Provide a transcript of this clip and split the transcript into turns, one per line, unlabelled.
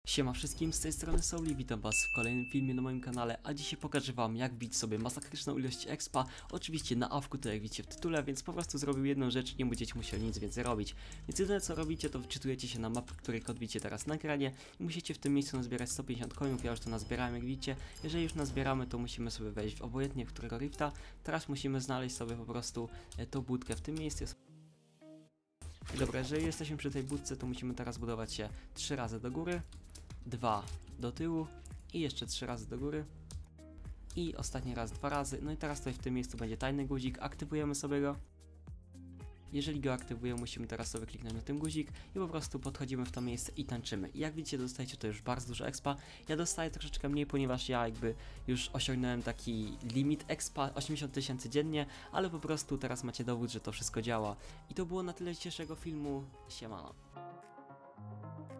Siema wszystkim, z tej strony Souli, witam was w kolejnym filmie na moim kanale, a dzisiaj pokażę wam jak wbić sobie masakryczną ilość expa, oczywiście na awku, to jak widzicie w tytule, więc po prostu zrobił jedną rzecz, nie będziecie musieli nic więcej robić. Więc jedyne co robicie, to wczytujecie się na mapę, której kod widzicie teraz na ekranie i musicie w tym miejscu nazbierać 150 coinów, ja już to nazbierałem jak widzicie. Jeżeli już nazbieramy, to musimy sobie wejść w obojętnie w którego rifta, teraz musimy znaleźć sobie po prostu tą budkę w tym miejscu. Dobra, jeżeli jesteśmy przy tej budce, to musimy teraz budować się 3 razy do góry, 2 do tyłu i jeszcze 3 razy do góry i ostatni raz 2 razy. No i teraz tutaj w tym miejscu będzie tajny guzik, aktywujemy sobie go. Jeżeli go aktywujemy, musimy teraz sobie kliknąć na ten guzik i po prostu podchodzimy w to miejsce i tańczymy. I jak widzicie, dostajecie to już bardzo dużo expa. Ja dostaję troszeczkę mniej, ponieważ ja jakby już osiągnąłem taki limit expa 80 000 dziennie, ale po prostu teraz macie dowód, że to wszystko działa. I to było na tyle dzisiejszego filmu. Siemano.